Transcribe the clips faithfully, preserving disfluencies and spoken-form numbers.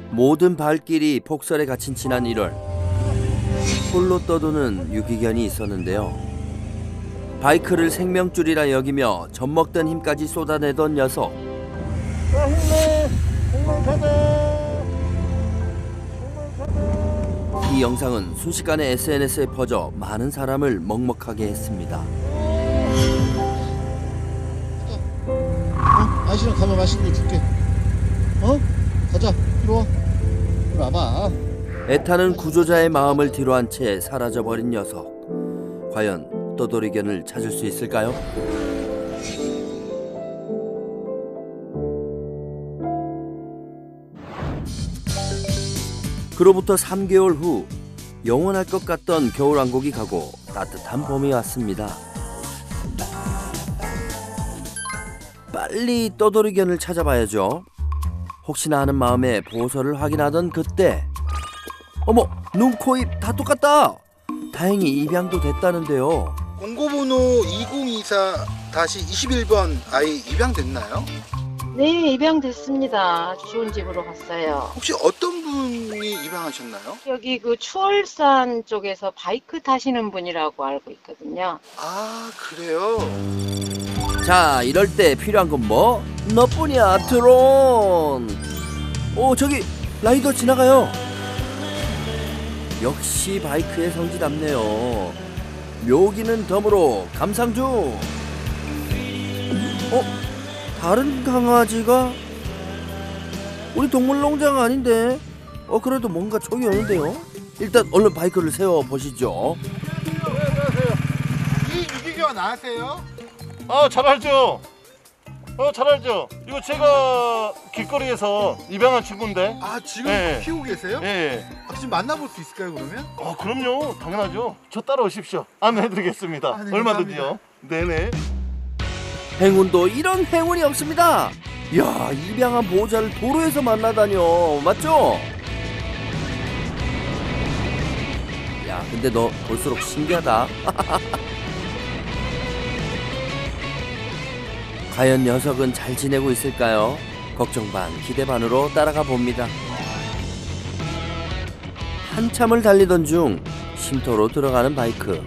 모든 발길이 폭설에 갇힌 지난 일월, 홀로 떠도는 유기견이 있었는데요. 바이크를 생명줄이라 여기며 젖먹던 힘까지 쏟아내던 녀석. 자, 힘내! 공룡 타자! 이 영상은 순식간에 에스엔에스에 퍼져 많은 사람을 먹먹하게 했습니다. 어? 아저씨랑 가면 맛있는 거 줄게. 어? 가자. 이리 와. 이리 와봐. 애타는 구조자의 마음을 뒤로한 채 사라져버린 녀석. 과연 떠돌이견을 찾을 수 있을까요? 그로부터 삼 개월 후, 영원할 것 같던 겨울왕국이 가고 따뜻한 봄이 왔습니다. 빨리 떠돌이견을 찾아봐야죠. 혹시나 하는 마음에 보호서를 확인하던 그때, 어머! 눈, 코, 입 다 똑같다! 다행히 입양도 됐다는데요. 공고번호 이공이사 이십일 번 아이 입양됐나요? 네, 입양됐습니다. 아주 좋은 집으로 갔어요. 혹시 어떤 분이 입양하셨나요? 여기 그 추월산 쪽에서 바이크 타시는 분이라고 알고 있거든요. 아, 그래요? 자, 이럴 때 필요한 건 뭐? 너뿐이야, 드론! 오, 저기 라이더 지나가요. 역시 바이크의 성지답네요. 묘기는 덤으로 감상 중. 어? 다른 강아지가? 우리 동물농장 아닌데? 어, 그래도 뭔가 촉이 오는데요? 일단 얼른 바이크를 세워보시죠. 안녕하세요. 이 유기견 아세요? 아, 잘 알죠. 어, 잘 알죠. 이거 제가 길거리에서 입양한 친구인데. 아, 지금 네. 키우고 계세요? 예. 예. 아, 지금 만나볼 수 있을까요, 그러면? 아, 그럼요. 당연하죠. 저 따라오십시오. 안내해드리겠습니다. 아, 네, 얼마든지요. 네네. 행운도 이런 행운이 없습니다. 이야, 입양한 보호자를 도로에서 만나다뇨. 맞죠? 야, 근데 너 볼수록 신기하다. 과연 녀석은 잘 지내고 있을까요? 걱정 반 기대 반으로 따라가 봅니다. 한참을 달리던 중 쉼터로 들어가는 바이크.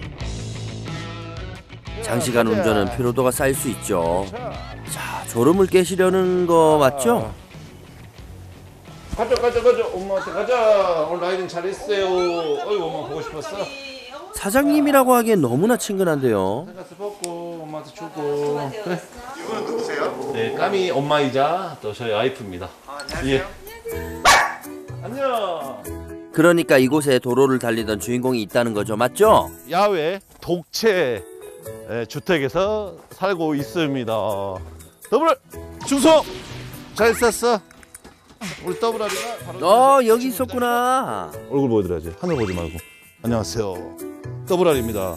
장시간 운전은 피로도가 쌓일 수 있죠. 자, 졸음을 깨시려는 거 맞죠? 가자, 가자, 가자. 엄마한테 가자. 오늘 라이딩 잘했어요. 어이구, 엄마 보고 싶었어. 사장님이라고 하기엔 너무나 친근한데요. 가서 먹고 엄마한테 주고. 그래. 이분은 누구세요? 네, 까미 엄마이자 또 저희 와이프입니다. 아, 안녕하세요. 예. 안녕. 그러니까 이곳에 도로를 달리던 주인공이 있다는 거죠. 맞죠? 야외 독채 주택에서 살고 있습니다. 더블 충성 잘 쐈어. 우리 더블아리가 바로 어, 여기 있었구나. 얼굴 보여드려야지. 하늘 보지 말고. 안녕하세요. 더블아리입니다.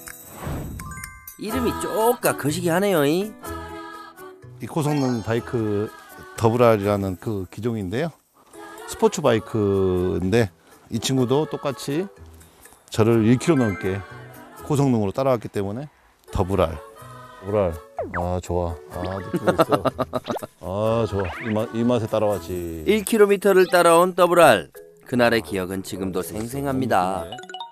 이름이 쪼까 거시기하네요. 이. 이 고성능 바이크 더블아리라는 그 기종인데요. 스포츠 바이크인데 이 친구도 똑같이 저를 일 킬로미터 넘게 고성능으로 따라왔기 때문에 더블알. 더블알. 아, 좋아. 아, 느끼고 있어. 아, 좋아. 이, 맛, 이 맛에 따라왔지. 일 킬로미터를 따라온 더블알. 그날의 기억은 지금도 생생합니다.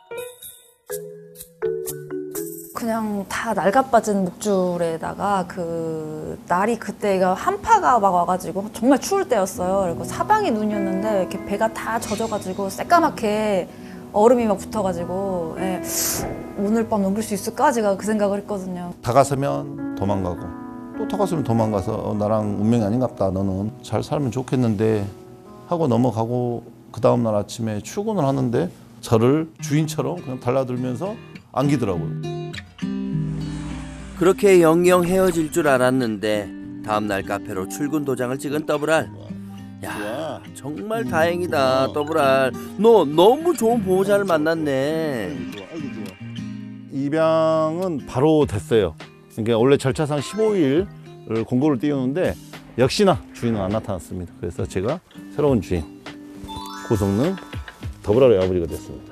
그냥 다 낡아빠진 목줄에다가 그 날이 그때가 한파가 막 와가지고 정말 추울 때였어요. 그리고 사방이 눈이었는데 이렇게 배가 다 젖어가지고 새까맣게 얼음이 막 붙어가지고 예, 오늘 밤 넘길 수 있을까? 제가 그 생각을 했거든요. 다가서면 도망가고 또 다가서면 도망가서 어, 나랑 운명이 아닌갑다. 너는 잘 살면 좋겠는데 하고 넘어가고 그 다음날 아침에 출근을 하는데 저를 주인처럼 그냥 달라들면서 안기더라고요. 그렇게 영영 헤어질 줄 알았는데 다음날 카페로 출근 도장을 찍은 더블알. 야, 정말 다행이다. 더블알, 너 너무 좋은 보호자를 만났네. 입양은 바로 됐어요. 그러니까 원래 절차상 십오 일을 공고를 띄우는데 역시나 주인은 안 나타났습니다. 그래서 제가 새로운 주인 고성능 더블알의 아버지가 됐습니다.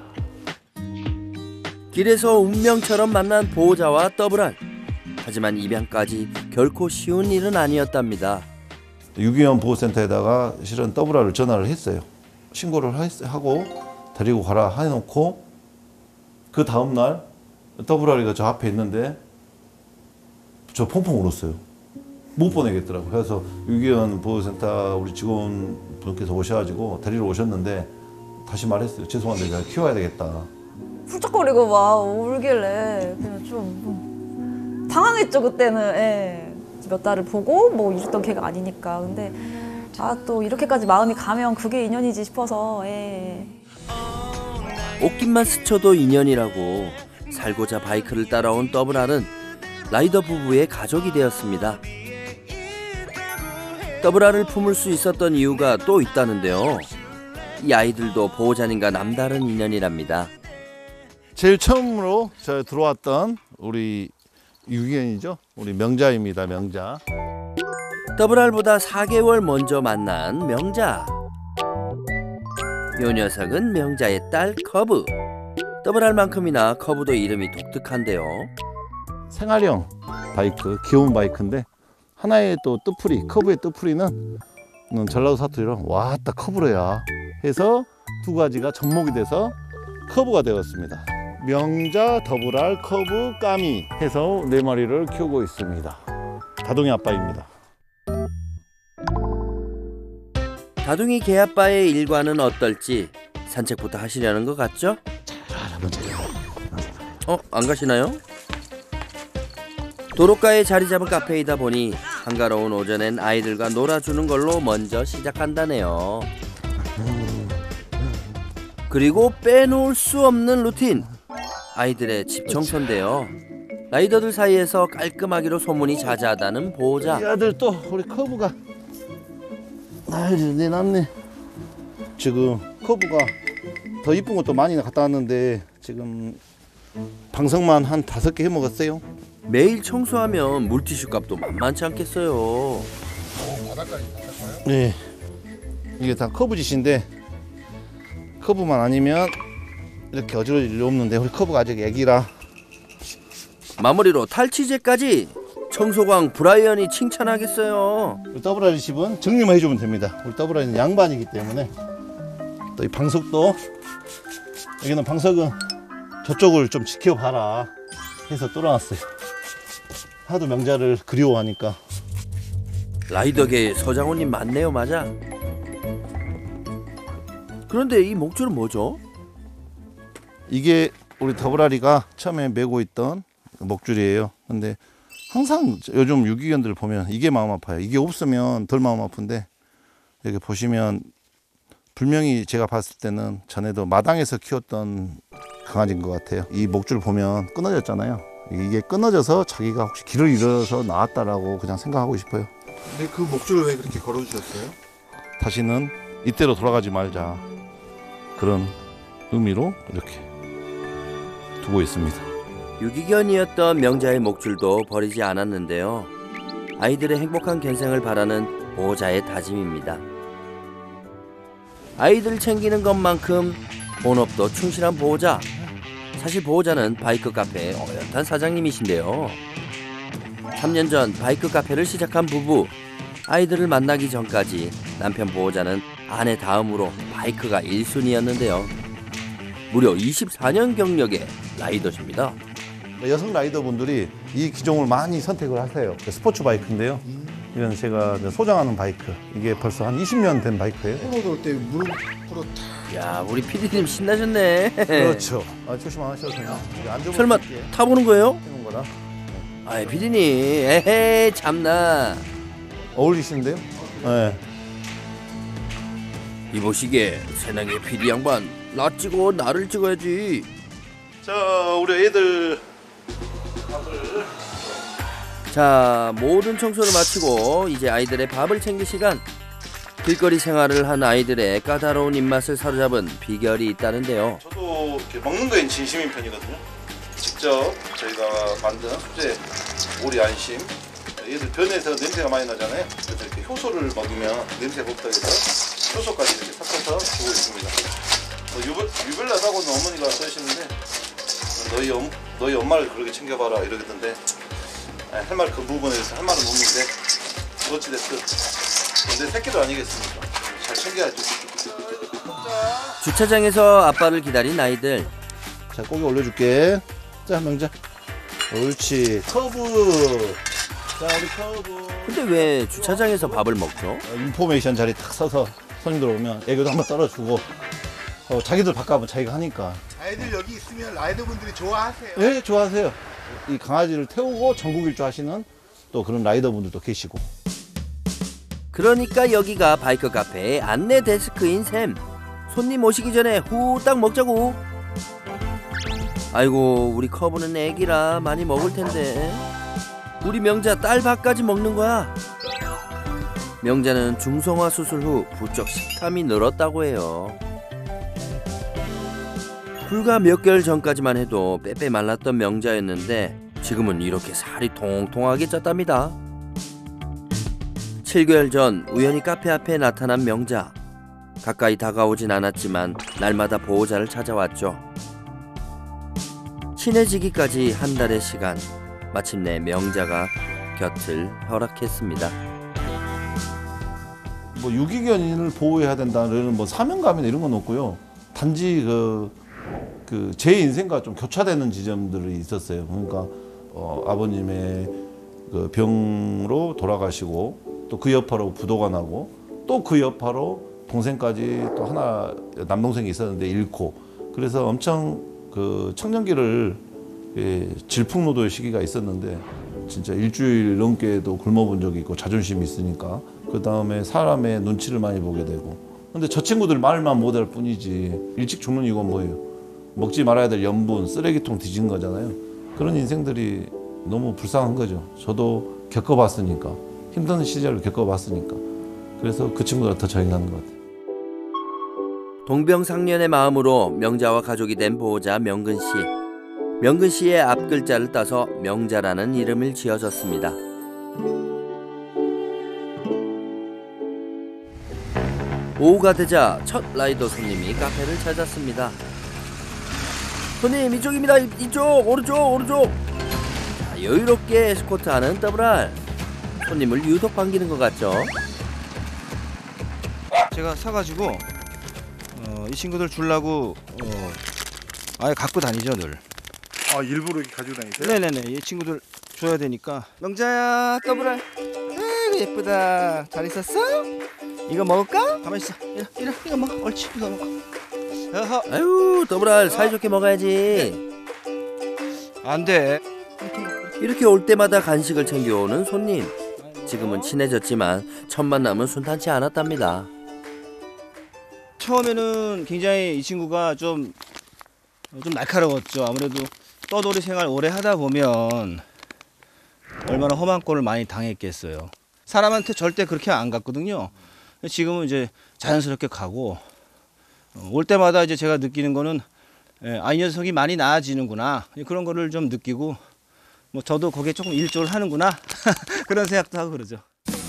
길에서 운명처럼 만난 보호자와 더블알. 하지만 입양까지 결코 쉬운 일은 아니었답니다. 유기견 보호센터에다가 실은 더블알을 전화를 했어요. 신고를 하고 데리고 가라 해놓고 그 다음날 더블아리가 저 앞에 있는데 저 펑펑 울었어요. 못 보내겠더라고요. 그래서 유기견 보호센터 우리 직원분께서 오셔가지고 데리러 오셨는데 다시 말했어요. 죄송한데 제가 키워야 되겠다. 훌쩍거리고 막 울길래 그냥 좀 당황했죠 그때는. 예. 몇 달을 보고 뭐 이랬던 걔가 아니니까. 근데 아 또 이렇게까지 마음이 가면 그게 인연이지 싶어서. 예. 옷깃만 스쳐도 인연이라고 살고자 바이크를 따라온 더블알은 라이더 부부의 가족이 되었습니다. 더블알을 품을 수 있었던 이유가 또 있다는데요. 이 아이들도 보호자님과 남다른 인연이랍니다. 제일 처음으로 저 들어왔던 우리 유기견이죠. 우리 명자입니다. 명자. 더블알보다 사 개월 먼저 만난 명자. 요 녀석은 명자의 딸 커브. 더블알만큼이나 커브도 이름이 독특한데요. 생활형 바이크, 귀여운 바이크인데 하나의 또 뜻풀이, 커브의 뜻풀이는 전라도 사투리로 와따 커브로야 해서 두 가지가 접목이 돼서 커브가 되었습니다. 명자, 더블알, 커브, 까미 해서 네 마리를 키우고 있습니다. 다둥이 아빠입니다. 다둥이 개아빠의 일과는 어떨지 산책부터 하시려는 것 같죠? 어? 안 가시나요? 도로가에 자리 잡은 카페이다 보니 한가로운 오전엔 아이들과 놀아주는 걸로 먼저 시작한다네요. 그리고 빼놓을 수 없는 루틴, 아이들의 집 청소인데요. 라이더들 사이에서 깔끔하기로 소문이 자자하다는 보호자. 이 아들 또 우리 커브가 난리 났네. 지금 커브가 더 이쁜 것도 많이 갖다 놨는데 지금 방석만 한 다섯 개 해먹었어요. 매일 청소하면 물티슈 값도 만만치 않겠어요. 네, 이게 다 커브 짓인데 커브만 아니면 이렇게 어지러질 일 없는데 우리 커브가 아직 애기라. 마무리로 탈취제까지. 청소광 브라이언이 칭찬하겠어요. 우리 더블아리 집은 정리만 해주면 됩니다. 우리 더블아리는 양반이기 때문에. 또 이 방석도, 여기는 방석은 저쪽을 좀 지켜봐라 해서 뚫어놨어요. 하도 명자를 그리워하니까. 라이더계의 서장훈님 맞네요. 맞아. 그런데 이 목줄은 뭐죠? 이게 우리 더블아리가 처음에 메고 있던 목줄이에요. 근데 항상 요즘 유기견들 보면 이게 마음 아파요. 이게 없으면 덜 마음 아픈데, 여기 보시면 분명히 제가 봤을 때는 전에도 마당에서 키웠던 강아지인 것 같아요. 이 목줄 보면 끊어졌잖아요. 이게 끊어져서 자기가 혹시 길을 잃어서 나왔다라고 그냥 생각하고 싶어요. 근데 그 목줄을 왜 그렇게 걸어주셨어요? 다시는 이때로 돌아가지 말자, 그런 의미로 이렇게 두고 있습니다. 유기견이었던 명자의 목줄도 버리지 않았는데요. 아이들의 행복한 견생을 바라는 보호자의 다짐입니다. 아이들 챙기는 것만큼 본업도 충실한 보호자. 사실 보호자는 바이크 카페의 어엿한 사장님이신데요. 삼 년 전 바이크 카페를 시작한 부부. 아이들을 만나기 전까지 남편 보호자는 아내 다음으로 바이크가 일 순위였는데요. 무려 이십사 년 경력의 라이더십니다. 여성 라이더분들이 이 기종을 많이 선택을 하세요. 스포츠 바이크인데요. 이건 제가 소장하는 바이크. 이게 벌써 한 이십 년 된 바이크예요. 코너 돌때 무릎으로 탁. 야, 우리 피디님 신나셨네. 그렇죠. 아, 조심 안 하셔도 돼요. 설마 타보는 거예요? 해놓은 거라. 아이, 피디님. 에헤이, 참나. 어울리시는데요? 네. 이보시게 새내기 피디 양반, 나 찍어 나를 찍어야지. 자, 우리 애들. 자, 모든 청소를 마치고 이제 아이들의 밥을 챙길 시간. 길거리 생활을 한 아이들의 까다로운 입맛을 사로잡은 비결이 있다는데요. 저도 이렇게 먹는 거엔 진심인 편이거든요. 직접 저희가 만든 수제 오리 안심. 얘들 변에서 냄새가 많이 나잖아요. 그래서 이렇게 효소를 먹이면 냄새가 없다 해서 효소까지 이렇게 섞어서 주고 있습니다. 뭐 유별, 유별나다고는 어머니가 써주시는데 너희, 엄, 너희 엄마를 그렇게 챙겨봐라 이러겠던데, 할 말 그 부분에 대해서 할 말은 없는데 어찌됐든 내 새끼도 아니겠습니까? 잘 챙겨야죠. 주차장에서 아빠를 기다린 아이들. 자, 고기 올려줄게. 자, 명자. 옳지. 커브. 자, 우리 커브. 근데 왜 주차장에서 밥을 먹죠? 어, 인포메이션 자리 탁 서서 손님들 오면 애교도 한번 떨어주고 어, 자기들 바꿔보면 자기가 하니까. 아이들 여기 있으면 라이더분들이 좋아하세요. 네, 좋아하세요. 이 강아지를 태우고 전국 일주 하시는 또 그런 라이더분들도 계시고. 그러니까 여기가 바이크 카페의 안내 데스크인 셈. 손님 오시기 전에 후딱 먹자고. 아이고, 우리 커브는 애기라 많이 먹을 텐데 우리 명자 딸밥까지 먹는 거야. 명자는 중성화 수술 후 부쩍 식탐이 늘었다고 해요. 불과 몇 개월 전까지만 해도 빼빼 말랐던 명자였는데 지금은 이렇게 살이 통통하게 쪘답니다. 칠 개월 전 우연히 카페 앞에 나타난 명자. 가까이 다가오진 않았지만 날마다 보호자를 찾아왔죠. 친해지기까지 한 달의 시간. 마침내 명자가 곁을 허락했습니다. 뭐 유기견을 보호해야 된다는 뭐 사명감이나 이런 건 없고요. 단지 그, 그 제 인생과 좀 교차되는 지점들이 있었어요. 그러니까 어, 아버님의 그 병으로 돌아가시고 또 그 여파로 부도가 나고 또 그 여파로 동생까지 또 하나 남동생이 있었는데 잃고 그래서 엄청 그 청년기를 예, 질풍노도의 시기가 있었는데 진짜 일주일 넘게도 굶어본 적이 있고 자존심이 있으니까 그 다음에 사람의 눈치를 많이 보게 되고 근데 저 친구들 말만 못할 뿐이지 일찍 죽는 이유가 뭐예요? 먹지 말아야 될 염분, 쓰레기통 뒤진 거잖아요. 그런 인생들이 너무 불쌍한 거죠. 저도 겪어봤으니까 힘든 시절을 겪어봤으니까 그래서 그 친구들한테 더 정이 가는 것 같아요. 동병상련의 마음으로 명자와 가족이 된 보호자 명근 씨. 명근 씨의 앞글자를 따서 명자라는 이름을 지어줬습니다. 오후가 되자 첫 라이더 손님이 카페를 찾았습니다. 손님 이쪽입니다. 이쪽 오른쪽 오른쪽. 자, 여유롭게 에스코트하는 더블알. 손님을 유독 반기는 것 같죠? 제가 사가지고 어, 이 친구들 주려고 어, 아예 갖고 다니죠 늘. 아, 일부러 이렇게 가지고 다니세요? 네네네, 이 친구들 줘야 되니까. 명자야, 더블알. 아이고 예쁘다. 잘 있었어? 이거 먹을까? 가만 있어. 이리, 이리, 이거 먹어. 옳지, 이거 먹어. 어허. 아유 더블알 사이좋게 먹어야지. 안 돼. 이렇게 올 때마다 간식을 챙겨오는 손님. 지금은 친해졌지만 첫 만남은 순탄치 않았답니다. 처음에는 굉장히 이 친구가 좀, 좀 날카로웠죠. 아무래도 떠돌이 생활 오래 하다 보면 얼마나 험한 꼴을 많이 당했겠어요. 사람한테 절대 그렇게 안 갔거든요. 지금은 이제 자연스럽게 가고 올 때마다 이제 제가 느끼는 거는 아, 이 녀석이 많이 나아지는구나 그런 거를 좀 느끼고 뭐 저도 거기에 조금 일조를 하는구나 그런 생각도 하고 그러죠.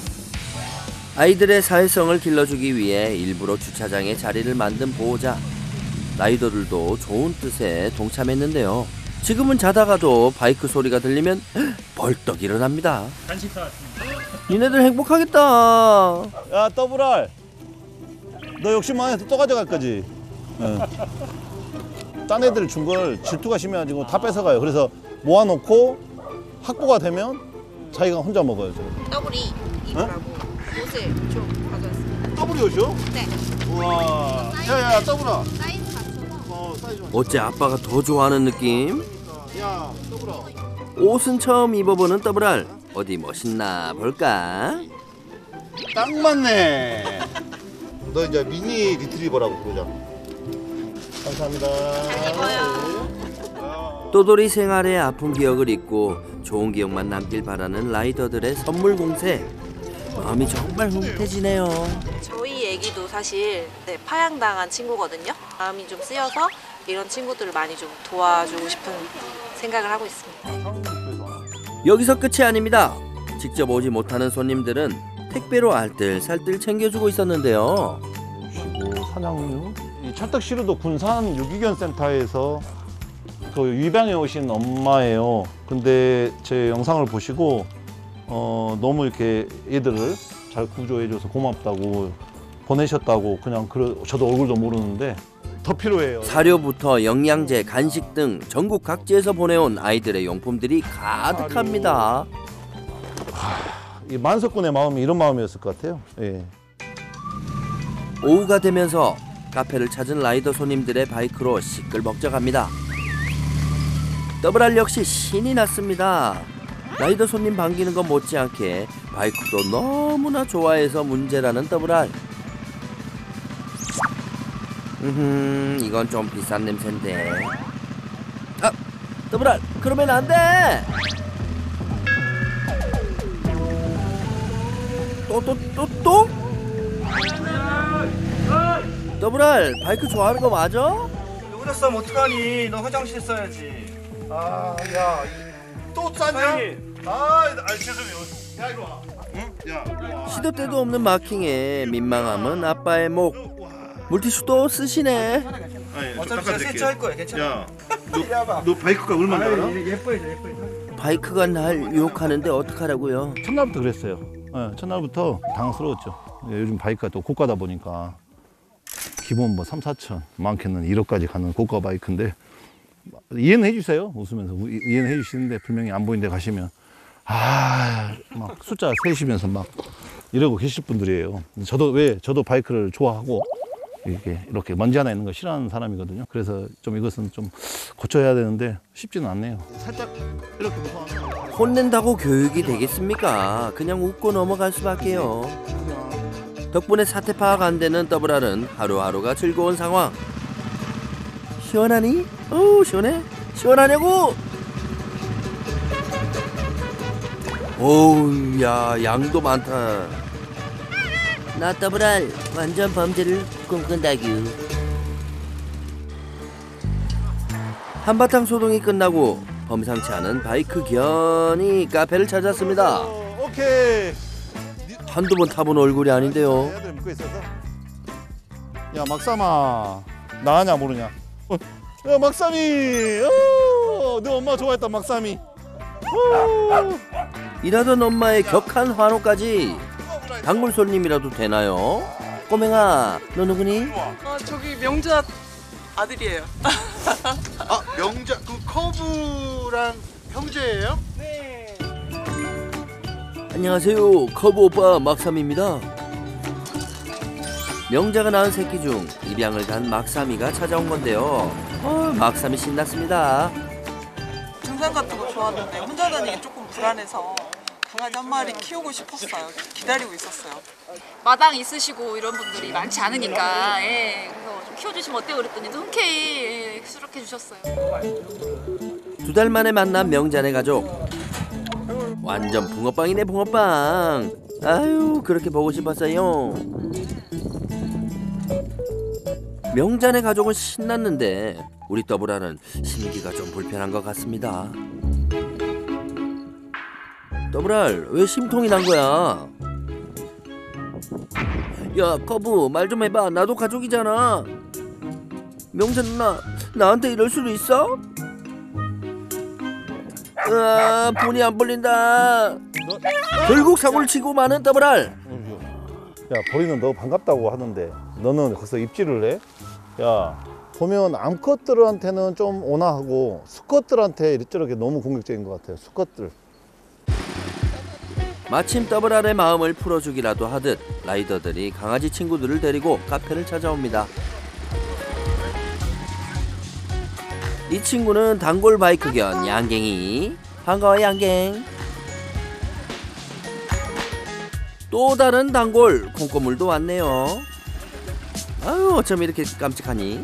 아이들의 사회성을 길러주기 위해 일부러 주차장에 자리를 만든 보호자. 라이더들도 좋은 뜻에 동참했는데요. 지금은 자다가도 바이크 소리가 들리면 벌떡 일어납니다. 간식 사왔습니다. 니네들 행복하겠다. 야 더블알 너 욕심 많아서 또 가져갈 거지? 응. 딴 애들 준 걸 질투가 심해가지고 다 뺏어가요. 그래서 모아놓고 확보가 되면 자기가 혼자 먹어요. 더블이 입으라고 옷을 좀 가져왔습니다. 더블이 옷이요? 네. 우와. 야야 더블아. 사이즈 맞춰서. 어 사이즈 맞 어째 아빠가 더 좋아하는 느낌? 야 더블아. 옷은 처음 입어보는 더블알. 어디 멋있나 볼까? 딱 맞네. 너 이제 미니 리트리버라고 부르자. 감사합니다. 잘 입어요. 또돌이 생활의 아픈 기억을 잊고 좋은 기억만 남길 바라는 라이더들의 선물 공세. 마음이 정말 흐뭇해지네요. 저희 애기도 사실 네, 파양당한 친구거든요. 마음이 좀 쓰여서 이런 친구들을 많이 좀 도와주고 싶은 생각을 하고 있습니다. 여기서 끝이 아닙니다. 직접 오지 못하는 손님들은 택배로 알뜰살뜰 챙겨주고 있었는데요. 그리고 사냥류. 이 찰떡시루도 군산 유기견 센터에서 그 입양해 오신 엄마예요. 근데 제 영상을 보시고 어, 너무 이렇게 얘들을 잘 구조해줘서 고맙다고 보내셨다고 그냥 그러, 저도 얼굴도 모르는데 더 필요해요. 사료부터 영양제, 간식 등 전국 각지에서 보내온 아이들의 용품들이 가득합니다. 이 만석군의 마음이 이런 마음이었을 것 같아요. 예. 오후가 되면서 카페를 찾은 라이더 손님들의 바이크로 시끌벅적합니다. 더블알 역시 신이 났습니다. 라이더 손님 반기는 것 못지않게 바이크도 너무나 좋아해서 문제라는 더블알. 음, 이건 좀 비싼 냄새인데. 아, 더블알, 그러면 안 돼. 또, 또, 또, 또? 더블알, 바이크 좋아하는 거 맞아? 여기다 싸면 어떡하니? 너 화장실 써야지. 아, 야, 또 쌌냐? 아, 아, 죄송해요. 야, 이리 와. 응? 야, 이리 와. 시도 때도 없는 마킹에 민망함은 아빠의 목. 물티슈도 쓰시네. 아니, 어차피 제가 세차할 거야, 괜찮아. 야, 너, 너 바이크가 얼마나 알아? 예뻐야죠, 예뻐야죠. 바이크가 날 유혹하는데 어떡하라고요? 첫날부터 그랬어요. 예, 첫날부터 당황스러웠죠. 예, 요즘 바이크가 또 고가다 보니까 기본 뭐 삼, 사천, 많게는 일억까지 가는 고가 바이크인데 이해는 해주세요. 웃으면서 우- 이해는 해주시는데 분명히 안 보이는 데 가시면 아, 막 숫자 세시면서 막 이러고 계실 분들이에요. 저도 왜 저도 바이크를 좋아하고 이렇게 이렇게 먼지 하나 있는 거 싫어하는 사람이거든요. 그래서 좀 이것은 좀 고쳐야 되는데 쉽지는 않네요. 살짝 이렇게 무서워하면 혼낸다고 교육이 되겠습니까? 그냥 웃고 넘어갈 수밖에요. 덕분에 사태 파악 안 되는 더블알은 하루하루가 즐거운 상황. 시원하니? 어우, 시원해? 시원하냐고? 어우, 야, 양도 많다. 나 더블알 완전 범죄를 꿈꾼다규. 한바탕 소동이 끝나고 범상치 않은 바이크 견이 카페를 찾았습니다. 어, 오케이. 한두 번 타본 얼굴이 아닌데요. 애들 묶고 있어서. 야 막삼아 나하냐 모르냐? 어, 야 막삼이. 어, 너 엄마 좋아했다 막삼이. 어. 일하던 엄마의 격한 환호까지. 단골 손님이라도 되나요? 꼬맹아, 너 누구니? 아, 저기 명자 아들이에요. 아, 명자, 그 커브랑 형제예요? 네. 안녕하세요, 커브 오빠 막삼입니다. 명자가 낳은 새끼 중 입양을 간 막삼이가 찾아온 건데요. 어, 막삼이 신났습니다. 등산 같은 거 좋아하는데 혼자 다니기 조금 불안해서 강아지 한 마리 키우고 싶었어요. 기다리고 있었어요. 마당 있으시고 이런 분들이 많지 않으니까 예, 그래서 좀 키워주시면 어때요 그랬더니 흔쾌히 예, 수락해 주셨어요. 두 달 만에 만난 명자네 가족. 완전 붕어빵이네 붕어빵. 아유, 그렇게 보고 싶었어요. 명자네 가족은 신났는데 우리 더블알은 심기가 좀 불편한 것 같습니다. 더블알, 왜 심통이 난 거야? 야, 커브, 말 좀 해봐. 나도 가족이잖아. 명자 누나, 나한테 이럴 수도 있어? 으아, 분이 안 벌린다. 결국 사고를 치고 마는 더블알. 야 보리는 너 반갑다고 하는데 너는 거기서 입질을 해? 야 보면 암컷들한테는 좀 온화하고 수컷들한테 이렇게 너무 공격적인 것 같아요. 수컷들. 마침 더블알의 마음을 풀어주기라도 하듯 라이더들이 강아지 친구들을 데리고 카페를 찾아옵니다. 이 친구는 단골 바이크 견 양갱이. 반가워 양갱. 또 다른 단골 콩고물도 왔네요. 아유, 어쩜 이렇게 깜찍하니?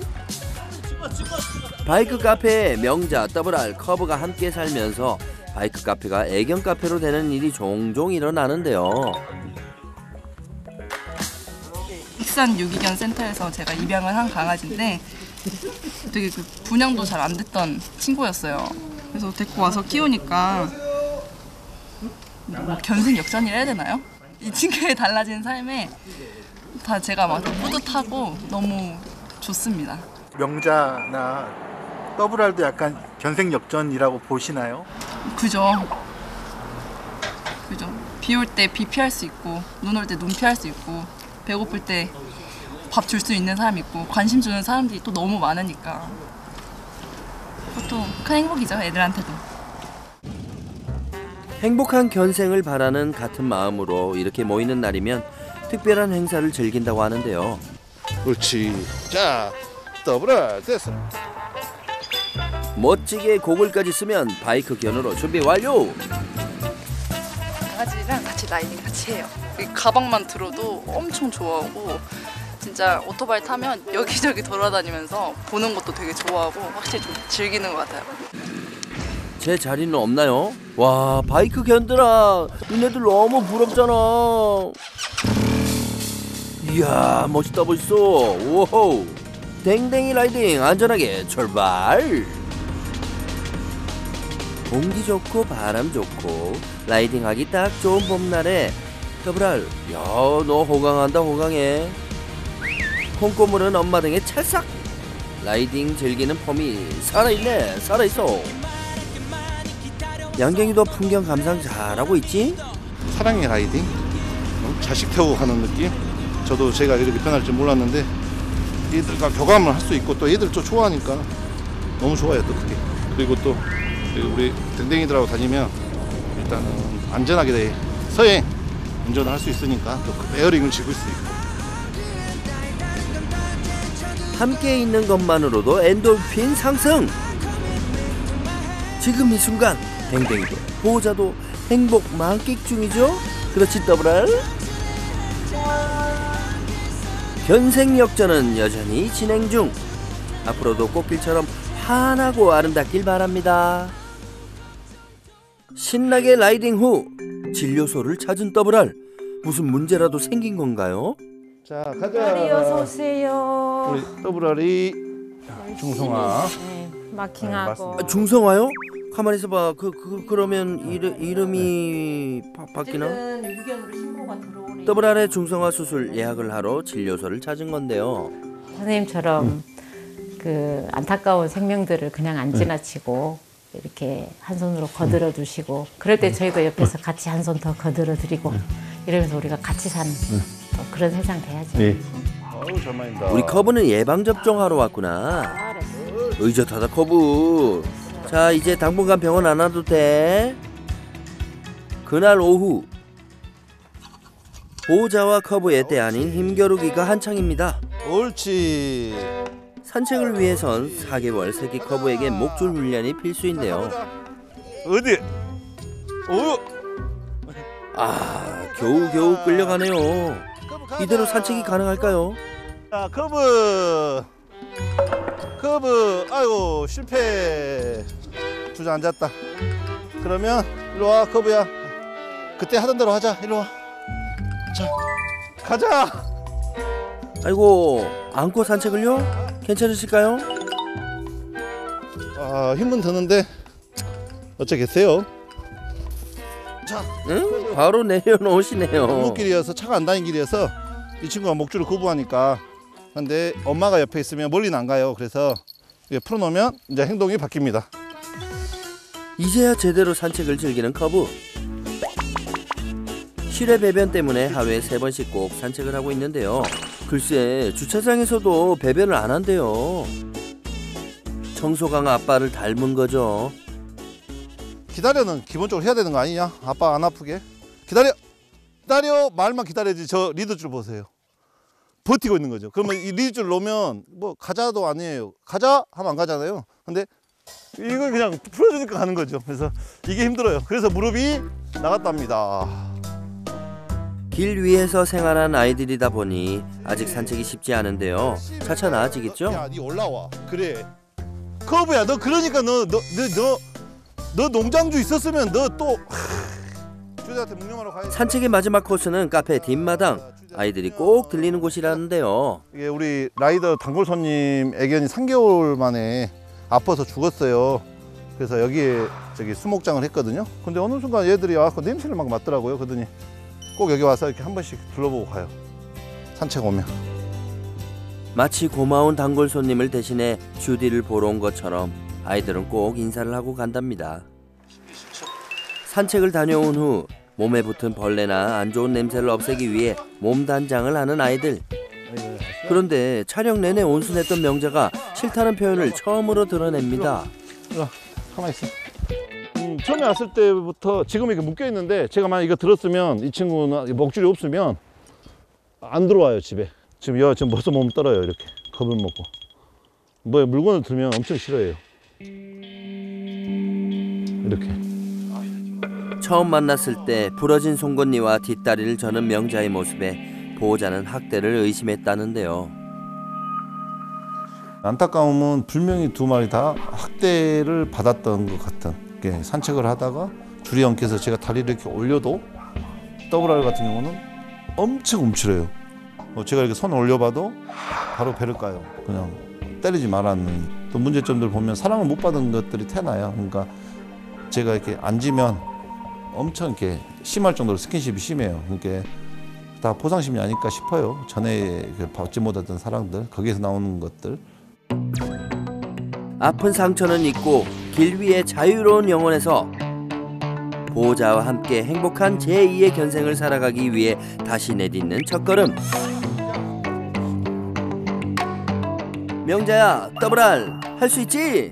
바이크 카페에 명자, 더블알, 커브가 함께 살면서 바이크 카페가 애견 카페로 되는 일이 종종 일어나는데요. 익산 유기견 센터에서 제가 입양을 한 강아지인데 되게 그 분양도 잘 안 됐던 친구였어요. 그래서 데리고 와서 키우니까 뭐 견생역전이라 해야 되나요? 이 친구의 달라진 삶에 다 제가 막 뿌듯하고 너무 좋습니다. 명자나 더블알도 약간 견생역전이라고 보시나요? 그죠. 그죠. 비 올 때 비 피할 수 있고 눈 올 때 눈 피할 수 있고 배고플 때 밥 줄 수 있는 사람 있고 관심 주는 사람들이 또 너무 많으니까 그것도 큰 행복이죠, 애들한테도. 행복한 견생을 바라는 같은 마음으로 이렇게 모이는 날이면 특별한 행사를 즐긴다고 하는데요. 옳지. 자, 더블아 됐어. 멋지게 고글까지 쓰면 바이크 견으로 준비 완료. 강아지랑 같이 라이딩 같이 해요. 이 가방만 들어도 엄청 좋아하고 진짜 오토바이 타면 여기저기 돌아다니면서 보는 것도 되게 좋아하고 확실히 좀 즐기는 것 같아요. 제 자리는 없나요? 와, 바이크 견들아, 니네들 너무 부럽잖아. 이야, 멋있다 벌써. 오호, 댕댕이 라이딩 안전하게 출발. 공기 좋고 바람 좋고 라이딩하기 딱 좋은 봄날에 더블알, 야, 너 호강한다 호강해. 콩고물은 엄마 등에 찰싹. 라이딩 즐기는 폼이 살아있네 살아있어. 양갱이도 풍경 감상 잘하고 있지? 사랑의 라이딩. 어? 자식 태우고 가는 느낌. 저도 제가 이렇게 변할 줄 몰랐는데 얘들과 교감을 할 수 있고 또 얘들 또 좋아하니까 너무 좋아요 또 그게. 그리고 또 우리 댕댕이들하고 다니면 일단은 안전하게 서행 운전을 할 수 있으니까 또 에어링을 즐길 수 있고. 함께 있는 것만으로도 엔돌핀 상승. 지금 이 순간 댕댕이도 보호자도 행복 만끽 중이죠. 그렇지 더블알. 견생 역전은 여전히 진행 중. 앞으로도 꽃길처럼 환하고 아름답길 바랍니다. 신나게 라이딩 후 진료소를 찾은 더블알. 무슨 문제라도 생긴 건가요? 자, 가자. 어서 오세요. 우리 더블알이 중성화. 네, 마킹하고. 아, 중성화요? 가만히 있어봐. 그, 그 그러면 이르, 이름이 바, 바뀌나? 유기견으로 신고가 들어오네. 더블알의 중성화 수술 예약을 하러 진료소를 찾은 건데요. 선생님처럼 음. 그 안타까운 생명들을 그냥 안 지나치고 이렇게 한 손으로 거들어 주시고 그럴 때 저희도 옆에서 같이 한 손 더 거들어 드리고 이러면서 우리가 같이 사는 또 그런 세상 돼야죠. 네. 아우 잘 마인다. 우리 커브는 예방 접종하러 왔구나. 의젓하다 커브. 자, 이제 당분간 병원 안 와도 돼. 그날 오후 보호자와 커브의 때 아닌 힘겨루기가 한창입니다. 옳지. 산책을 위해선 사 개월 새끼 커브에게 목줄 훈련이 필수인데요. 어디? 오. 아, 겨우겨우 끌려가네요. 이대로 산책이 가능할까요? 자, 커브. 커브. 아이고 실패. 주저앉았다. 그러면 일로 와 커브야. 그때 하던 대로 하자. 일로 와. 자, 가자. 아이고, 안고 산책을요? 괜찮으실까요? 아, 힘은 드는데 어쩌겠어요? 자, 응? 바로 내려놓으시네요. 골목길이어서 차가 안 다니는 길이어서 이 친구가 목줄을 거부하니까. 근데 엄마가 옆에 있으면 멀리는 안 가요. 그래서 이게 풀어놓으면 이제 행동이 바뀝니다. 이제야 제대로 산책을 즐기는 커브. 실외 배변 때문에 하루에 세 번씩 꼭 산책을 하고 있는데요. 글쎄, 주차장에서도 배변을 안 한대요. 청소강 아빠를 닮은 거죠. 기다려는 기본적으로 해야 되는 거 아니냐? 아빠 안 아프게. 기다려. 기다려. 말만 기다려야지. 저 리드줄 보세요. 버티고 있는 거죠. 그러면 이 리드줄 놓으면 뭐 가자도 아니에요. 가자 하면 안 가잖아요. 근데 이걸 그냥 풀어주니까 가는 거죠. 그래서 이게 힘들어요. 그래서 무릎이 나갔답니다. 길 위에서 생활한 아이들이다 보니 아직 산책이 쉽지 않은데요. 차차 나아지겠죠? 야, 니 올라와. 그래. 커브야, 너 그러니까 너 너 너 너 너 농장주 있었으면 너 또 주제한테 묵념하러 가야지. 산책의 마지막 코스는 카페 뒷마당. 아이들이 꼭 들리는 곳이라는데요. 이게 우리 라이더 단골 손님 애견이 삼 개월 만에 아파서 죽었어요. 그래서 여기에 저기 수목장을 했거든요. 근데 어느 순간 얘들이 와서 냄새를 막 맡더라고요. 그러더니 꼭 여기 와서 이렇게 한 번씩 둘러보고 가요. 산책 오면. 마치 고마운 단골 손님을 대신해 주디를 보러 온 것처럼 아이들은 꼭 인사를 하고 간답니다. 산책을 다녀온 후 몸에 붙은 벌레나 안 좋은 냄새를 없애기 위해 몸 단장을 하는 아이들. 그런데 촬영 내내 온순했던 명자가 싫다는 표현을 처음으로 드러냅니다. 야, 가만히 있어. 음, 처음에 왔을 때부터 지금 이렇게 묶여 있는데 제가 만약 이거 들었으면 이 친구는 먹줄이 없으면 안 들어와요 집에. 지금 여 지금 벌써 몸 떨어요 이렇게 겁을 먹고. 뭐 물건을 들면 엄청 싫어해요. 이렇게. 처음 만났을 때 부러진 송곳니와 뒷다리를 저는 명자의 모습에 보호자는 학대를 의심했다는데요. 안타까움은 분명히 두 마리 다 학대를 받았던 것 같은 게 산책을 하다가 줄이 엉켜서 제가 다리를 이렇게 올려도 더블알 같은 경우는 엄청 움츠려요. 뭐 제가 이렇게 손 올려봐도 바로 배를 까요. 그냥 때리지 말았는. 또 문제점들 보면 사랑을 못 받은 것들이 태나요. 그러니까 제가 이렇게 앉으면 엄청 이렇게 심할 정도로 스킨십이 심해요. 그러니까 다 보상심이 아닐까 싶어요. 전에 받지 못했던 사랑들, 거기에서 나오는 것들. 아픈 상처는 잊고 길 위의 자유로운 영혼에서 보호자와 함께 행복한 제이의 견생을 살아가기 위해 다시 내딛는 첫걸음. 명자야, 더블알 할 수 있지?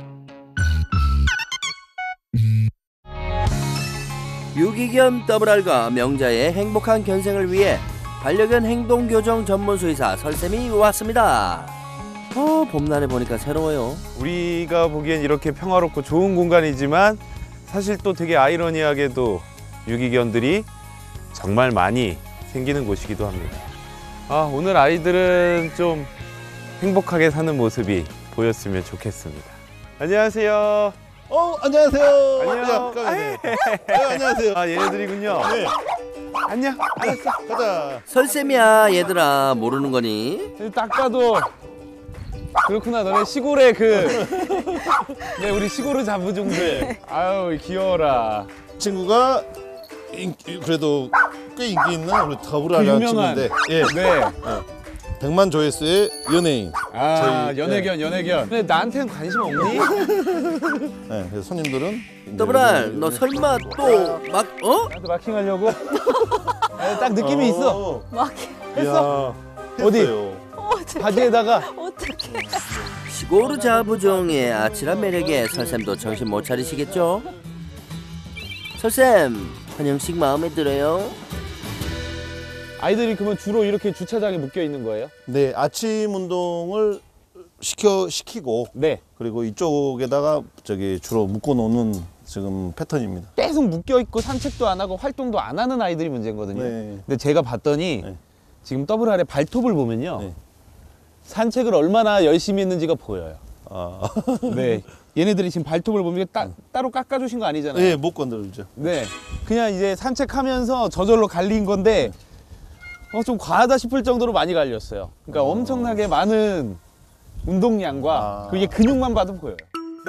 유기견 더블알과 명자의 행복한 견생을 위해 반려견 행동교정 전문 수의사 설쌤이 왔습니다. 어, 봄날에 보니까 새로워요. 우리가 보기엔 이렇게 평화롭고 좋은 공간이지만 사실 또 되게 아이러니하게도 유기견들이 정말 많이 생기는 곳이기도 합니다. 아, 오늘 아이들은 좀 행복하게 사는 모습이 보였으면 좋겠습니다. 안녕하세요. 어, 안녕하세요. 안녕. 네, 안녕하세요. 아, 얘네들이군요. 네. 안녕. 알았어. 가자. 설쌤이야, 얘들아. 모르는 거니? 딱 봐도 그렇구나. 너네 시골에 그 네, 우리 시골의 자부종들. 아유, 귀여워라. 친구가 인기, 그래도 꽤 인기 있는 우리 더블알이라는 친구인데, 예, 네. 백만 조회수의 연예인. 아, 저희, 연예견, 연예견. 근데 나한테는 관심 없니? 네, 그래서 손님들은 더블알, 너 설마 또 막 어? 나한테 마킹하려고? 아, 딱 느낌이 있어. 마킹. 했어? 어디? 바지에다가. 어떡해. 시골 자부종의 아찔한 매력에 설쌤도 정신 못 차리시겠죠? 설쌤, 한영식 마음에 들어요? 아이들이 그러면 주로 이렇게 주차장에 묶여 있는 거예요? 네, 아침 운동을 시켜 시키고, 네. 그리고 이쪽에다가 저기 주로 묶어 놓는 지금 패턴입니다. 계속 묶여 있고 산책도 안 하고 활동도 안 하는 아이들이 문제거든요. 네. 근데 제가 봤더니 네. 지금 더블알의 발톱을 보면요. 네. 산책을 얼마나 열심히 했는지가 보여요. 아. 네. 얘네들이 지금 발톱을 보면 따, 따로 깎아주신 거 아니잖아요. 네, 못 건들죠. 네. 그냥 이제 산책하면서 저절로 갈린 건데 어, 좀 과하다 싶을 정도로 많이 갈렸어요. 그러니까 어. 엄청나게 많은 운동량과 아. 그게 근육만 봐도 보여요.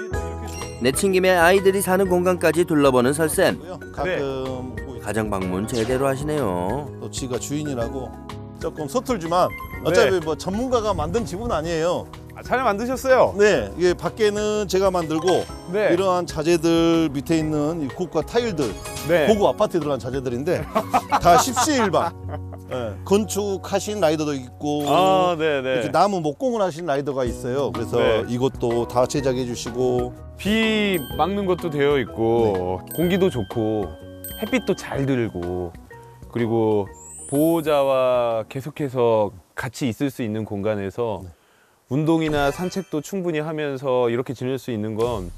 내친 김에 아이들이 사는 공간까지 둘러보는 설쌤. 가끔 오고 가정 방문 제대로 하시네요. 또 지가 주인이라고 조금 서툴지만 어차피 네. 뭐 전문가가 만든 집은 아니에요. 아, 잘 만드셨어요. 네, 이게 밖에는 제가 만들고 네. 이러한 자재들 밑에 있는 이 고가 타일들, 네. 고급 아파트에 들어간 자재들인데 다 십시일반. 네, 건축하신 라이더도 있고, 아, 네네. 이렇게 나무 목공을 하신 라이더가 있어요. 그래서 네. 이것도 다 제작해 주시고. 비 막는 것도 되어 있고 공기도 좋고 햇빛도 잘 들고 그리고 보호자와 계속해서 같이 있을 수 있는 공간에서 네. 운동이나 산책도 충분히 하면서 이렇게 지낼 수 있는 건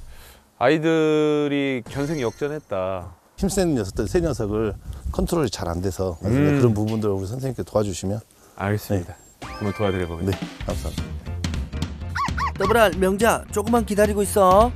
아이들이 견생 역전했다. 힘센 녀석들, 새 녀석을 컨트롤이 잘 안 돼서 음. 그런 부분들을 우리 선생님께 도와주시면. 알겠습니다. 한번 도와드려 보겠습니다. 네, 감사합니다. 더블알, 명자, 조금만 기다리고 있어.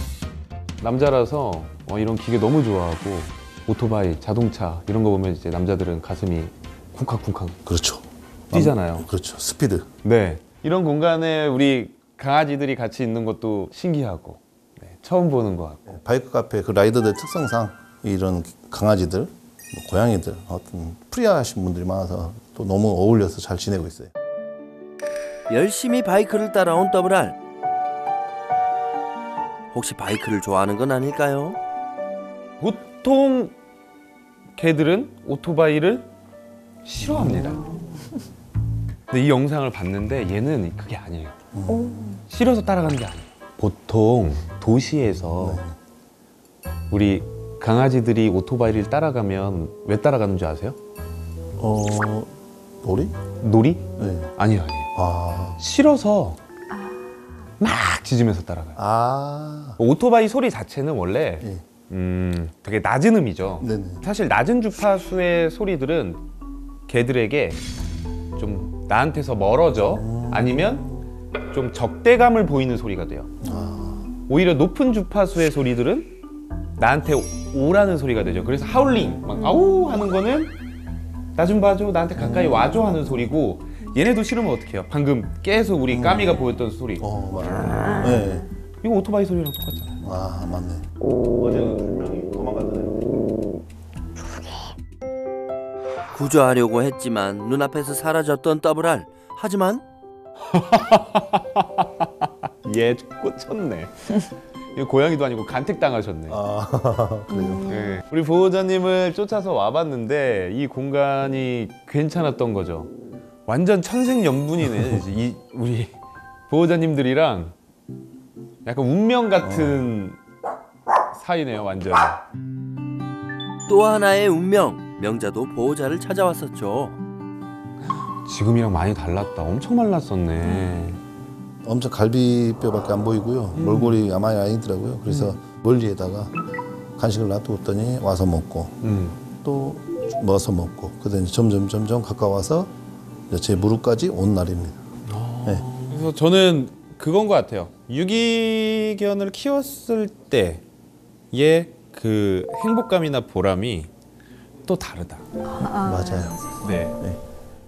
남자라서 어, 이런 기계 너무 좋아하고 오토바이, 자동차 이런 거 보면 이제 남자들은 가슴이 쿵쾅쿵쾅 그렇죠. 뛰잖아요. 그렇죠. 스피드. 네. 이런 공간에 우리 강아지들이 같이 있는 것도 신기하고 네, 처음 보는 것 같고. 바이크 카페 그 라이더들 특성상 이런 강아지들, 뭐 고양이들, 어떤 프리하신 분들이 많아서 또 너무 어울려서 잘 지내고 있어요. 열심히 바이크를 따라온 더블알. 혹시 바이크를 좋아하는 건 아닐까요? 보통 개들은 오토바이를 싫어합니다. 근데 이 영상을 봤는데 얘는 그게 아니에요. 싫어서 따라가는 게 아니에요. 보통 도시에서 우리 강아지들이 오토바이를 따라가면 왜 따라가는 줄 아세요? 어, 놀이? 놀이? 네. 아니요, 아니에요. 아, 싫어서 막 짖으면서 따라가요. 아, 오토바이 소리 자체는 원래 예. 음, 되게 낮은 음이죠. 네네. 사실 낮은 주파수의 소리들은 개들에게 좀 나한테서 멀어져 아니면 좀 적대감을 보이는 소리가 돼요. 오히려 높은 주파수의 소리들은 나한테 오라는 소리가 되죠. 그래서 하울링, 막 아우 하는 거는 나 좀 봐줘, 나한테 가까이 와줘 하는 소리고, 얘네도 싫으면 어떡해요? 방금 계속 우리 까미가 보였던 소리. 어, 맞아요. 네. 이거 오토바이 소리랑 똑같잖아요. 아, 맞네. 어제는 분명히 도망갔는데. 구조하려고 했지만 눈앞에서 사라졌던 더블알. 하지만 얘 꽂혔네. 이거 고양이도 아니고 간택당하셨네. 아, 그래요? 네. 우리 보호자님을 쫓아서 와봤는데 이 공간이 괜찮았던 거죠. 완전 천생연분이네. 이 우리 보호자님들이랑 약간 운명 같은 사이네요, 완전. 또 하나의 운명. 명자도 보호자를 찾아왔었죠. 지금이랑 많이 달랐다. 엄청 말랐었네. 엄청 갈비뼈밖에 안 보이고요. 음. 몰골이 많이 아니더라고요. 그래서 멀리에다가 간식을 놔두었더니 와서 먹고 음. 또 먹어서 먹고 그다음에 점점 점점 가까워서 이제 제 무릎까지 온 날입니다. 네. 그래서 저는 그건 것 같아요. 유기견을 키웠을 때의 그 행복감이나 보람이 또 다르다. 맞아요. 네. 네.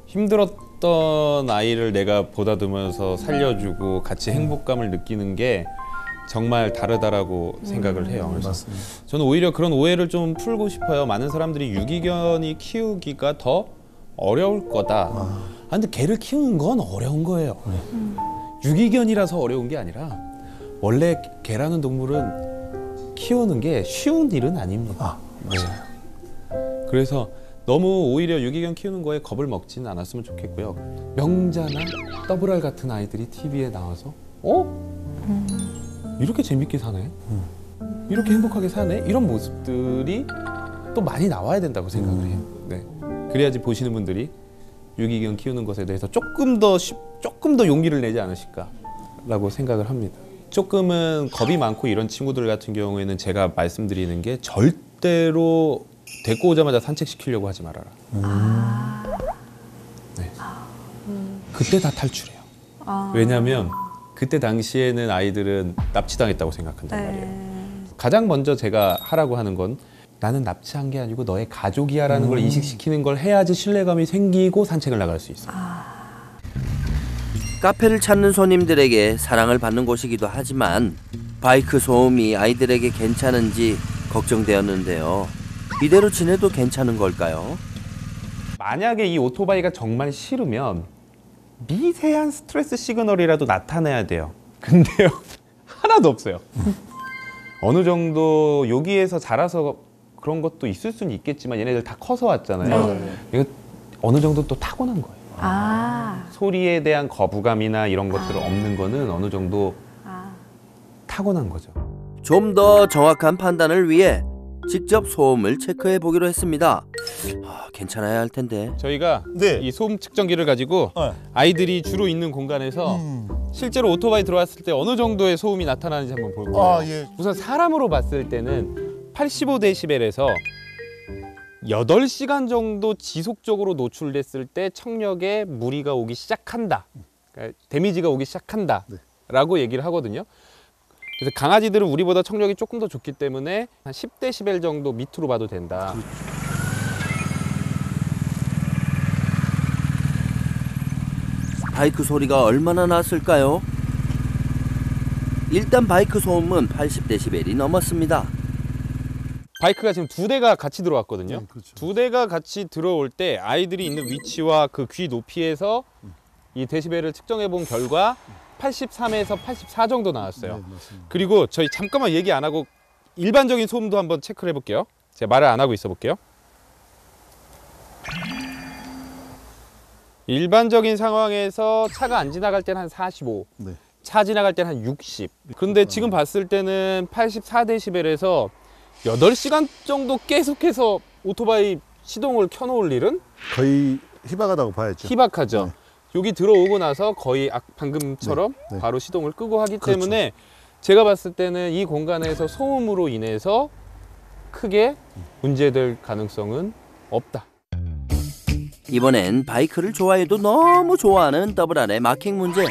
힘들었던 아이를 내가 보다듬으면서 살려주고 같이 행복감을 느끼는 게 정말 다르다라고 생각을 해요. 그래서 맞습니다. 저는 오히려 그런 오해를 좀 풀고 싶어요. 많은 사람들이 유기견이 키우기가 더 어려울 거다. 아, 근데 개를 키우는 건 어려운 거예요. 음. 유기견이라서 어려운 게 아니라 원래 개라는 동물은 키우는 게 쉬운 일은 아닙니다. 아, 맞아요. 네. 그래서 너무 오히려 유기견 키우는 거에 겁을 먹지는 않았으면 좋겠고요. 명자나 더블알 같은 아이들이 티비에 나와서 어? 음. 이렇게 재밌게 사네? 음. 이렇게 행복하게 사네? 이런 모습들이 또 많이 나와야 된다고 생각을 해요. 네. 그래야지 보시는 분들이 유기견 키우는 것에 대해서 조금 더 쉽, 조금 더 용기를 내지 않으실까라고 생각을 합니다. 조금은 겁이 많고 이런 친구들 같은 경우에는 제가 말씀드리는 게 절대로 데리고 오자마자 산책시키려고 하지 말아라. 음. 네. 그때 다 탈출해요. 아. 왜냐하면 그때 당시에는 아이들은 납치당했다고 생각한단 말이에요. 가장 먼저 제가 하라고 하는 건 나는 납치한 게 아니고 너의 가족이야 라는 음. 걸 인식시키는 걸 해야지 신뢰감이 생기고 산책을 나갈 수 있어요. 아. 카페를 찾는 손님들에게 사랑을 받는 곳이기도 하지만 바이크 소음이 아이들에게 괜찮은지 걱정되었는데요. 이대로 지내도 괜찮은 걸까요? 만약에 이 오토바이가 정말 싫으면 미세한 스트레스 시그널이라도 나타내야 돼요. 근데요, 하나도 없어요. 어느 정도 여기에서 자라서 그런 것도 있을 수는 있겠지만 얘네들 다 커서 왔잖아요. 네. 이거 어느 정도 또 타고난 거예요. 아. 소리에 대한 거부감이나 이런 것들 아. 없는 거는 어느 정도 아. 타고난 거죠. 좀 더 정확한 판단을 위해 직접 소음을 체크해 보기로 했습니다. 아, 괜찮아야 할 텐데. 저희가 네. 이 소음 측정기를 가지고 네. 아이들이 주로 있는 공간에서 음. 실제로 오토바이 들어왔을 때 어느 정도의 소음이 나타나는지 한번 볼 거예요. 아, 예. 우선 사람으로 봤을 때는 팔십오 데시벨에서 여덟 시간 정도 지속적으로 노출됐을 때 청력에 무리가 오기 시작한다. 그러니까 데미지가 오기 시작한다. 네. 라고 얘기를 하거든요. 그래서 강아지들은 우리보다 청력이 조금 더 좋기 때문에 한 십 데시벨 정도 밑으로 봐도 된다. 바이크 소리가 얼마나 났을까요? 일단 바이크 소음은 팔십 데시벨이 넘었습니다. 바이크가 지금 두 대가 같이 들어왔거든요. 네, 그렇죠. 두 대가 같이 들어올 때 아이들이 있는 위치와 그 귀 높이에서 이 데시벨을 측정해 본 결과 팔십삼에서 팔십사 정도 나왔어요. 네, 맞습니다. 그리고 저희 잠깐만 얘기 안 하고 일반적인 소음도 한번 체크를 해볼게요. 제가 말을 안 하고 있어 볼게요. 일반적인 상황에서 차가 안 지나갈 때는 한 사십오, 네. 차 지나갈 때는 한 육십. 그런데 지금 봤을 때는 팔십사 데시벨에서 여덟 시간 정도 계속해서 오토바이 시동을 켜놓을 일은 거의 희박하다고 봐야죠. 희박하죠. 네. 여기 들어오고 나서 거의 아- 방금처럼 네, 네. 바로 시동을 끄고 하기 그렇죠. 때문에 제가 봤을 때는 이 공간에서 소음으로 인해서 크게 문제될 가능성은 없다. 이번엔 바이크를 좋아해도 너무 좋아하는 더블알의 마킹 문제.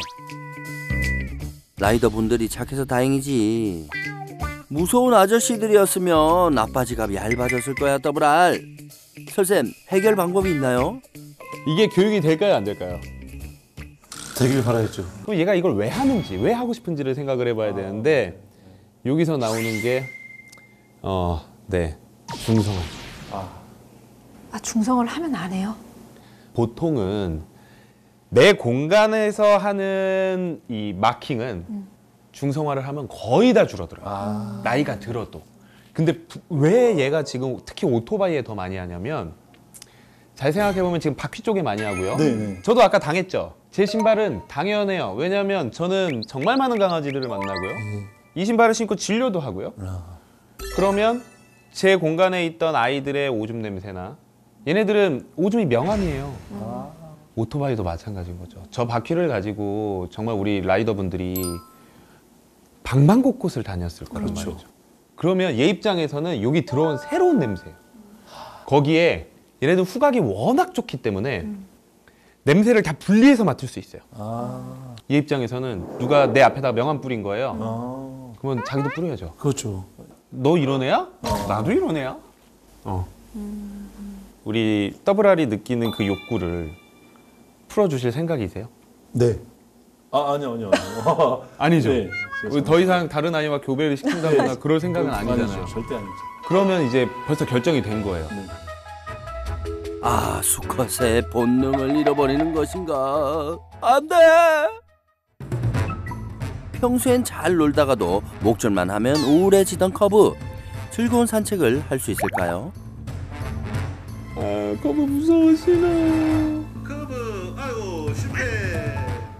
라이더분들이 착해서 다행이지. 무서운 아저씨들이었으면 나빠지갑이 얇아졌을 거야, 더블알. 설쌤, 해결 방법이 있나요? 이게 교육이 될까요, 안 될까요? 되길 바라야죠. 그럼 얘가 이걸 왜 하는지, 왜 하고 싶은지를 생각을 해봐야 되는데 여기서 나오는 게 어, 네, 중성화. 아, 중성을 하면 안 해요? 보통은 내 공간에서 하는 이 마킹은 음. 중성화를 하면 거의 다 줄어들어요. 나이가 들어도. 근데 부- 왜 얘가 지금 특히 오토바이에 더 많이 하냐면 잘 생각해보면 지금 바퀴 쪽에 많이 하고요. 네네. 저도 아까 당했죠. 제 신발은 당연해요. 왜냐하면 저는 정말 많은 강아지들을 만나고요. 이 신발을 신고 진료도 하고요. 그러면 제 공간에 있던 아이들의 오줌 냄새나 얘네들은 오줌이 명함이에요. 오토바이도 마찬가지인 거죠. 저 바퀴를 가지고 정말 우리 라이더분들이 방방곳곳을 다녔을 거란 그렇죠. 말이죠. 그러면 얘 입장에서는 여기 들어온 새로운 냄새예요. 거기에 얘네들 후각이 워낙 좋기 때문에 냄새를 다 분리해서 맡을 수 있어요. 아, 얘 입장에서는 누가 내 앞에다가 명함 뿌린 거예요. 아, 그러면 자기도 뿌려야죠. 그렇죠. 너 이런 애야? 나도 이런 애야. 어. 우리 더블알이 느끼는 그 욕구를 풀어주실 생각이세요? 네. 아, 아니요, 아니요. 아니요. 아니죠. 네, 우리 더 이상 다른 아이와 교배를 시킨다거나 그럴 생각은 아니잖아요. 아니죠. 절대 아니죠. 그러면 이제 벌써 결정이 된 거예요. 아, 수컷의 본능을 잃어버리는 것인가? 안 돼! 평소엔 잘 놀다가도 목줄만 하면 우울해지던 커브. 즐거운 산책을 할 수 있을까요? 아, 커브 무서워지나. 커브, 아이고 실패.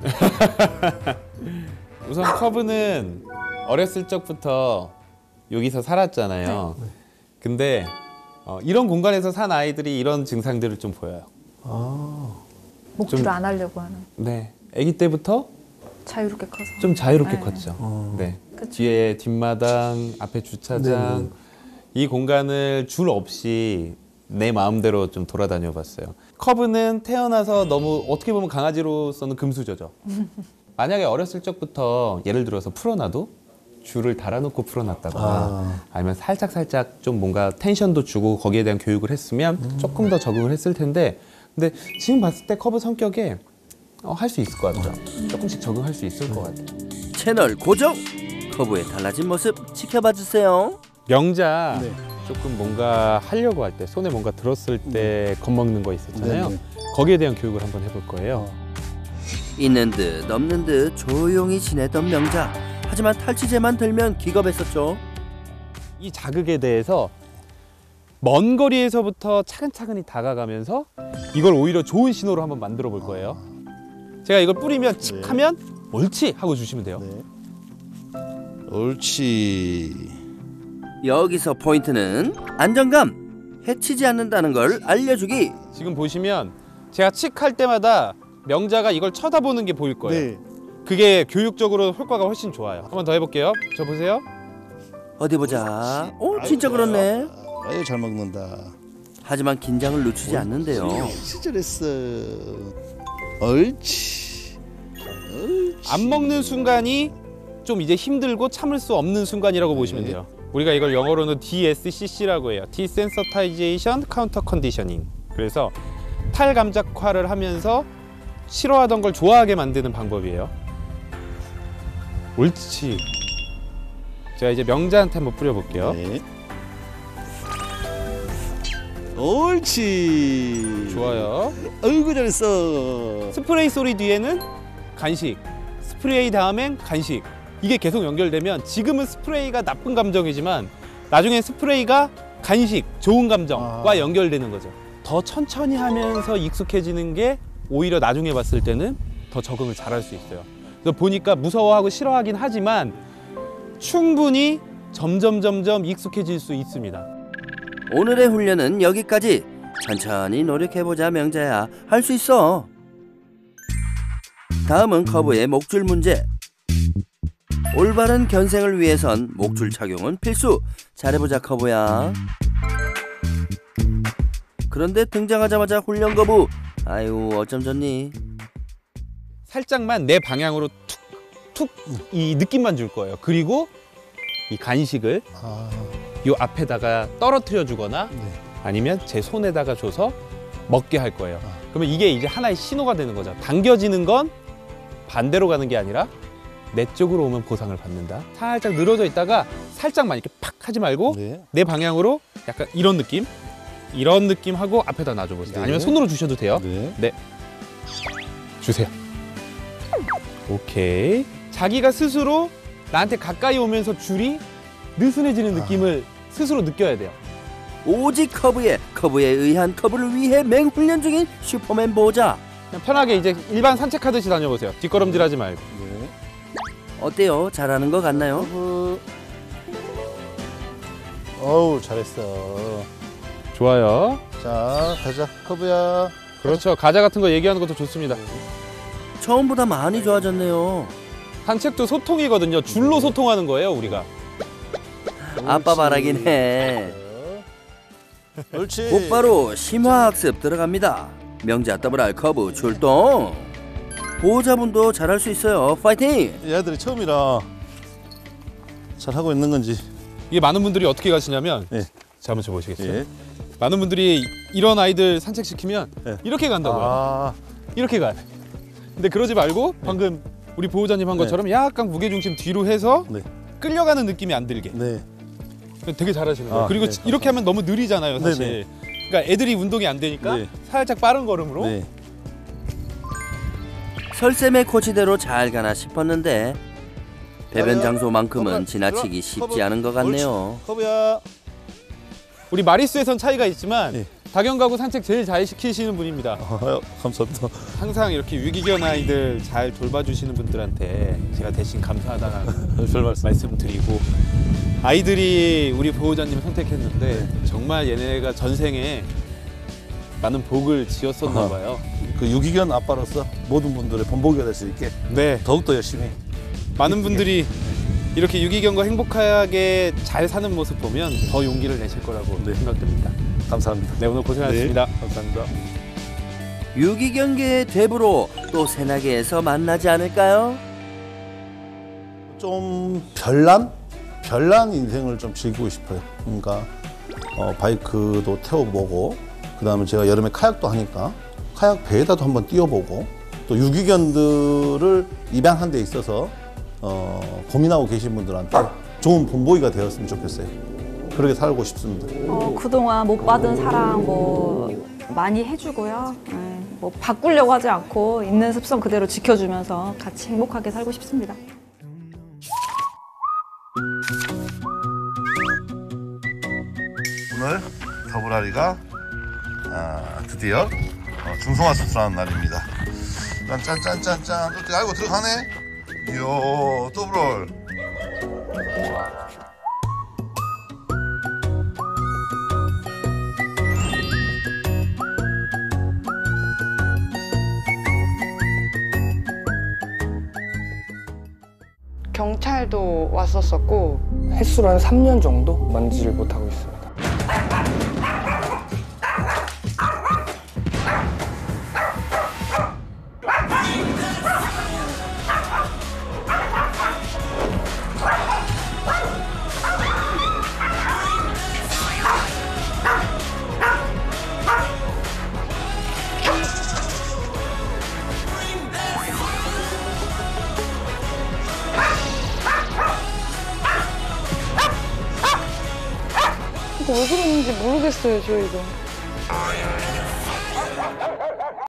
우선 커브는 어렸을 적부터 여기서 살았잖아요. 근데 어, 이런 공간에서 산 아이들이 이런 증상들을 좀 보여요. 아, 목줄 좀- 안 하려고 하는. 네, 아기 때부터 자유롭게 커서. 좀 자유롭게 네. 컸죠. 어. 네, 그쵸. 뒤에 뒷마당, 앞에 주차장 네, 네. 이 공간을 줄 없이 내 마음대로 좀 돌아다녀 봤어요. 커브는 태어나서 너무 어떻게 보면 강아지로서는 금수저죠. 만약에 어렸을 적부터 예를 들어서 풀어놔도 줄을 달아놓고 풀어놨다거나 아. 아니면 살짝 살짝 좀 뭔가 텐션도 주고 거기에 대한 교육을 했으면 조금 더 적응을 했을 텐데 근데 지금 봤을 때 커브 성격에 어, 할 수 있을 것 같아요. 조금씩 적응할 수 있을 것 같아요. 채널 고정! 커브의 달라진 모습 지켜봐 주세요. 명자 네. 조금 뭔가 하려고 할 때 손에 뭔가 들었을 때 겁먹는 거 있었잖아요. 네, 네. 거기에 대한 교육을 한번 해볼 거예요. 있는 듯 없는 듯 조용히 지내던 명자. 하지만 탈취제만 들면 기겁했었죠. 이 자극에 대해서 먼 거리에서부터 차근차근히 다가가면서 이걸 오히려 좋은 신호로 한번 만들어 볼 거예요. 제가 이걸 뿌리면 칙 하면 옳지 하고 주시면 돼요. 네. 옳지. 여기서 포인트는 안정감. 해치지 않는다는 걸 알려주기. 지금 보시면 제가 칙 할 때마다 명자가 이걸 쳐다보는 게 보일 거예요. 네. 그게 교육적으로 효과가 훨씬 좋아요. 한번 더 해볼게요. 저 보세요. 어디 보자. 오, 진짜 그렇네. 아유 잘 먹는다. 하지만 긴장을 늦추지 않는데요. 옳지 잘했어. 옳지. 안 먹는 순간이 좀 이제 힘들고 참을 수 없는 순간이라고 보시면 돼요. 우리가 이걸 영어로는 디 에스 씨 씨라고 해요. Desensitization Counter Conditioning. 그래서 탈감작화를 하면서 싫어하던 걸 좋아하게 만드는 방법이에요. 옳지. 제가 이제 명자한테 한번 뿌려볼게요. 네. 옳지. 좋아요. 아이고 잘했어. 스프레이 소리 뒤에는 간식, 스프레이 다음엔 간식. 이게 계속 연결되면 지금은 스프레이가 나쁜 감정이지만 나중엔 스프레이가 간식, 좋은 감정과 아. 연결되는 거죠. 더 천천히 하면서 익숙해지는 게 오히려 나중에 봤을 때는 더 적응을 잘할 수 있어요. 그래서 보니까 무서워하고 싫어하긴 하지만 충분히 점점 점점 익숙해질 수 있습니다. 오늘의 훈련은 여기까지. 천천히 노력해보자 명자야. 할 수 있어. 다음은 커브의 목줄 문제. 올바른 견생을 위해선 목줄 착용은 필수. 잘해보자 커브야. 그런데 등장하자마자 훈련 거부. 아유 어쩜 좋니. 살짝만 내 방향으로 툭툭 이 느낌만 줄 거예요. 그리고 이 간식을 아, 이 앞에다가 떨어뜨려 주거나 네. 아니면 제 손에다가 줘서 먹게 할 거예요. 그러면 이게 이제 하나의 신호가 되는 거죠. 당겨지는 건 반대로 가는 게 아니라 내 쪽으로 오면 보상을 받는다. 살짝 늘어져 있다가 살짝만 이렇게 팍 하지 말고 네. 내 방향으로 약간 이런 느낌, 이런 느낌 하고 앞에다 놔줘보세요. 네. 아니면 손으로 주셔도 돼요. 네. 네. 주세요. 오케이. 자기가 스스로 나한테 가까이 오면서 줄이 느슨해지는 느낌을 아. 스스로 느껴야 돼요. 오직 커브에 커브에 의한 커브를 위해 맹훈련 중인 슈퍼맨 보호자. 그냥 편하게 이제 일반 산책하듯이 다녀보세요. 뒷걸음질하지 말고. 네. 어때요? 잘하는 것 같나요? 커브. 어우 잘했어. 좋아요. 자 가자 커브야. 그렇죠. 과자 같은 거 얘기하는 것도 좋습니다. 처음보다 많이 좋아졌네요. 산책도 소통이거든요. 줄로 소통하는 거예요, 우리가. 아빠 말하긴 해. 옳지. 곧바로 심화학습 들어갑니다. 명자 더블알 커브 출동. 보호자분도 잘할 수 있어요. 파이팅! 얘들이 처음이라 잘하고 있는 건지. 이게 많은 분들이 어떻게 가시냐면 네. 자, 한번 줘보시겠어요? 예. 많은 분들이 이런 아이들 산책시키면 네. 이렇게 간다고요. 아. 이렇게 가요. 근데 그러지 말고 방금 우리 보호자님 한 것처럼 약간 무게중심 뒤로 해서 네. 끌려가는 느낌이 안 들게. 네. 되게 잘하시는 거예요. 아, 그리고 네, 이렇게 하면 너무 느리잖아요, 사실. 네, 네. 그러니까 애들이 운동이 안 되니까 네. 살짝 빠른 걸음으로. 네. 설쌤의 코치대로 잘 가나 싶었는데 배변 장소만큼은 커브, 지나치기 들어와. 쉽지 커브. 않은 것 같네요. 커브야. 우리 마리수에선 차이가 있지만 네. 다견가구 산책 제일 잘 시키시는 분입니다. 아, 감사합니다. 항상 이렇게 유기견 아이들 잘 돌봐주시는 분들한테 제가 대신 감사하다는 별 말씀. 말씀드리고, 아이들이 우리 보호자님 선택했는데 정말 얘네가 전생에 많은 복을 지었었나 아하. 봐요. 그 유기견 아빠로서 모든 분들의 본보기가 될 수 있게 네. 더욱더 열심히. 많은 분들이 이렇게 유기견과 행복하게 잘 사는 모습 보면 더 용기를 내실 거라고 네. 생각됩니다. 감사합니다. 네, 오늘 고생하셨습니다. 네, 감사합니다. 유기견계의 대부로 또 새나개에서 만나지 않을까요? 좀 별난? 별난 인생을 좀 즐기고 싶어요. 그러니까 어, 바이크도 태워보고, 그 다음에 제가 여름에 카약도 하니까 카약 배에다도 한번 띄워보고, 또 유기견들을 입양한 데 있어서 어, 고민하고 계신 분들한테 좋은 본보기가 되었으면 좋겠어요. 그렇게 살고 싶습니다. 어, 그동안 못 받은 사랑 뭐 많이 해주고요. 네, 뭐 바꾸려고 하지 않고 있는 습성 그대로 지켜주면서 같이 행복하게 살고 싶습니다. 오늘 더블아리가 아, 드디어 어, 중성화 수술하는 날입니다. 짠짠짠짠짠. 또 아이고 들어가네. 이야 더블알. 경찰도 왔었었고 횟수로 한 삼 년 정도 만지질 못하고 있습니다. 왜 그러는지 모르겠어요, 저희도.